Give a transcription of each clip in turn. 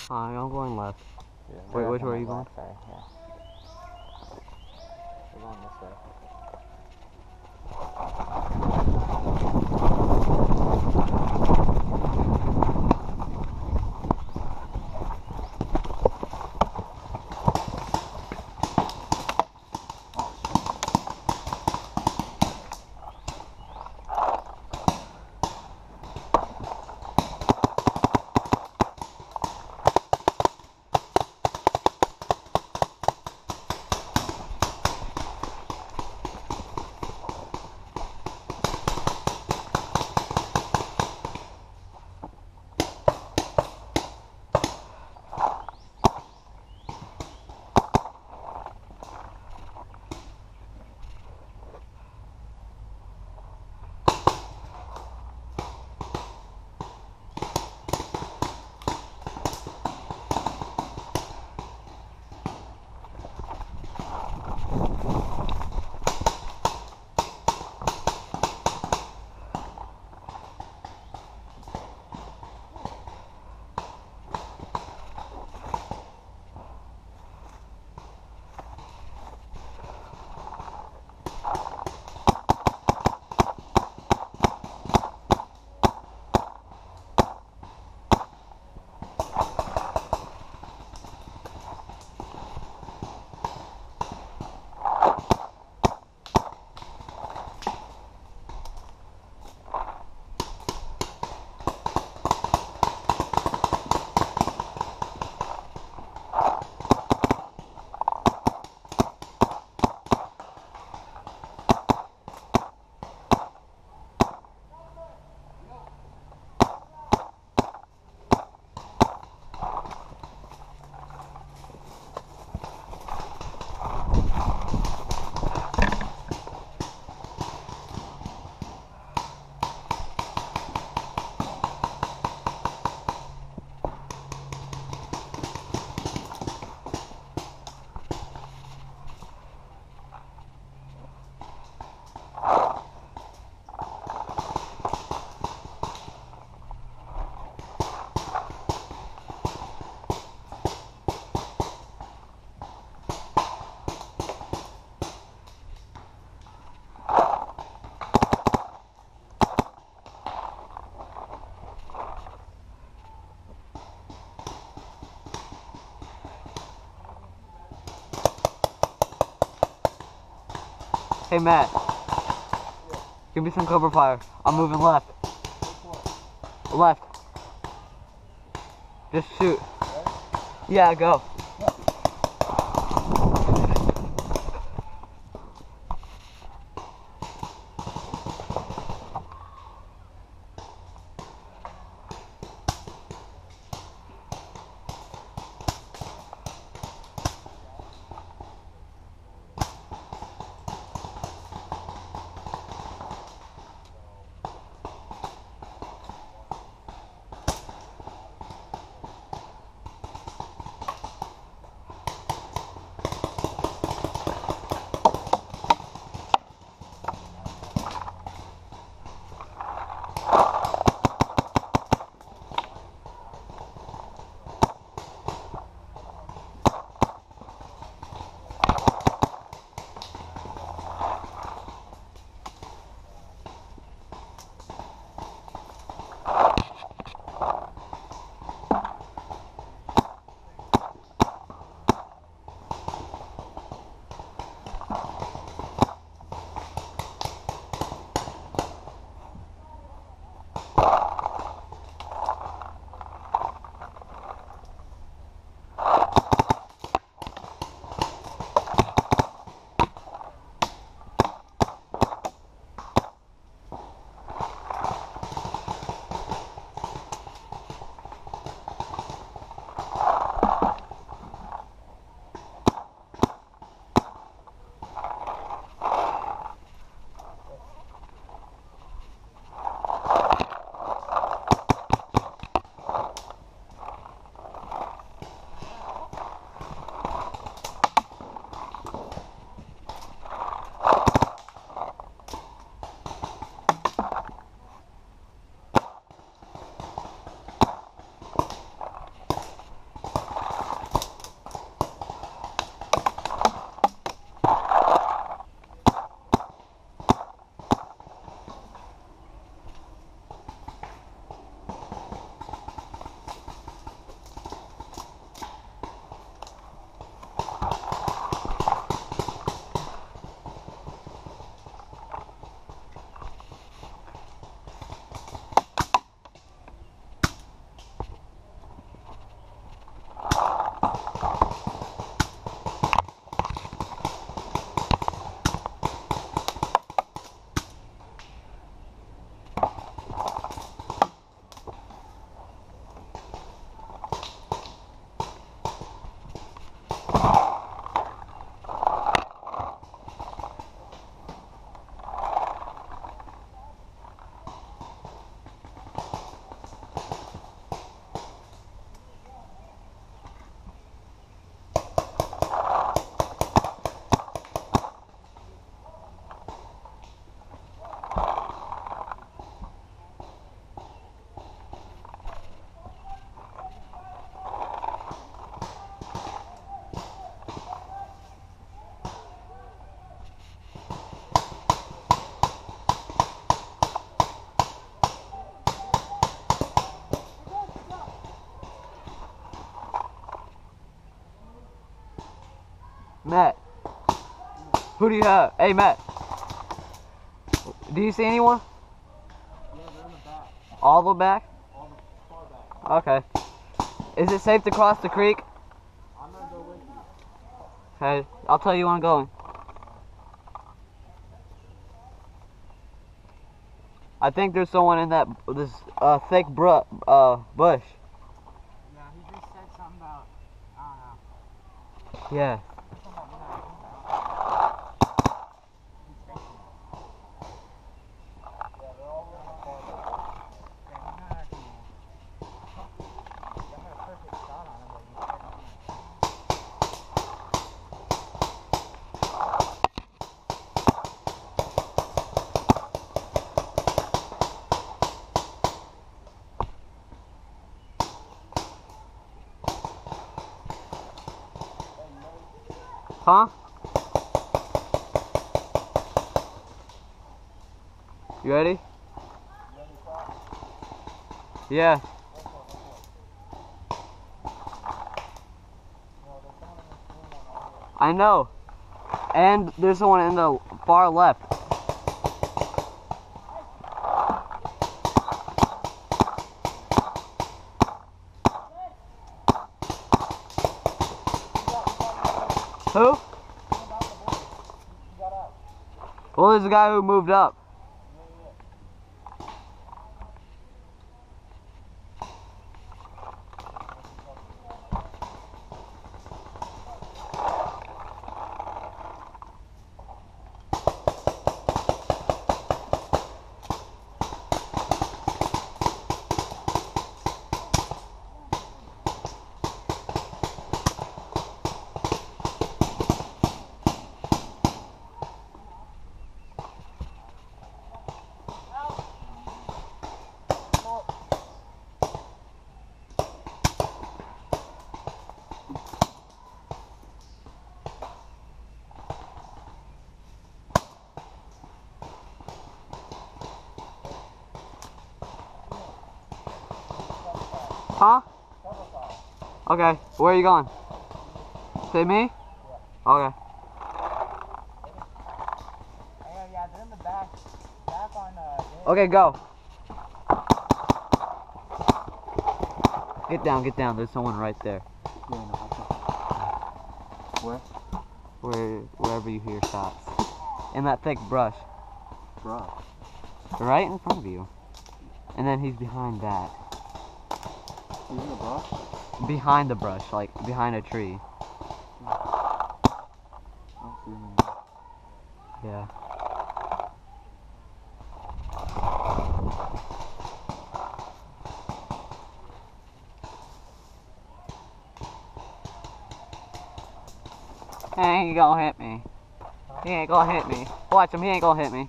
I'm going left. Yeah, Wait, which way are you going? Sorry, yeah. We're going this way. Hey Matt, give me some cover fire. I'm moving left. Left. Just shoot. Yeah, go. Matt. Who do you have? Hey, Matt. Do you see anyone? Yeah, they're in the back. All the back? All the far back. Okay. Is it safe to cross the creek? I'm gonna go with you. Okay, I'll tell you when I'm going. I think there's someone in that this thick bush. Yeah, he just said something about, I don't know. Yeah. Huh? You ready? Yeah. I know. And there's someone in the far left. Who? Well, there's a guy who moved up. Huh? Okay, where are you going? Say me? Yeah. Okay. Yeah, they're in the back on, Okay, go. Get down, there's someone right there. Yeah, no, Where? Wherever you hear shots. In that thick brush. Brush. Right in front of you. And then he's behind that. He's in the brush? Behind the brush, like behind a tree. I don't see him in there. Yeah. He ain't gonna hit me. He ain't gonna hit me. Watch him, he ain't gonna hit me.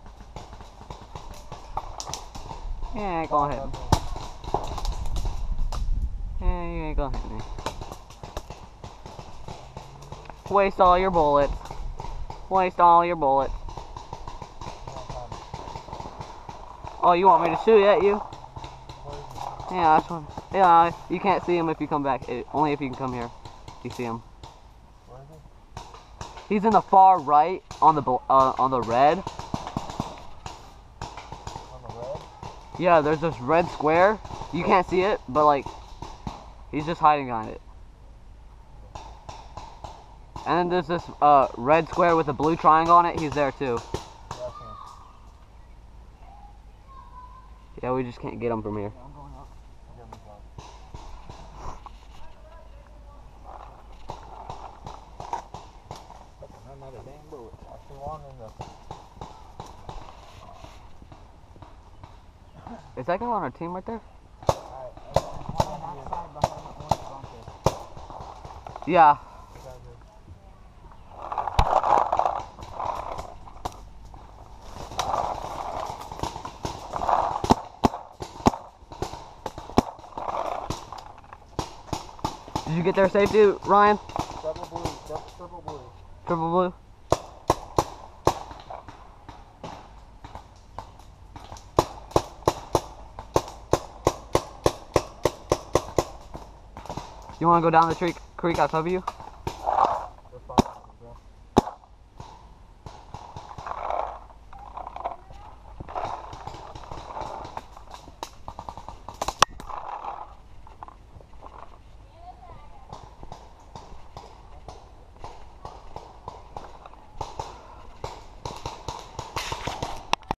He ain't gonna hit me. Yeah, you ain't gonna hit me. Waste all your bullets. Waste all your bullets. Oh, you want me to shoot at you? Yeah, that's one. Yeah, you can't see him if you come back. Only if you can come here. You see him. Where is he? He's in the far right on the red. On the red? Yeah, there's this red square. You can't see it, but like, he's just hiding behind it. And then there's this red square with a blue triangle on it. He's there too. Yeah, we just can't get him from here. I'm going up. Another dang bullet. I see one in the... Is that guy on our team right there? Yeah. Did you get there safety, Ryan? Triple blue. Triple blue. Triple blue? You want to go down the creek out of you?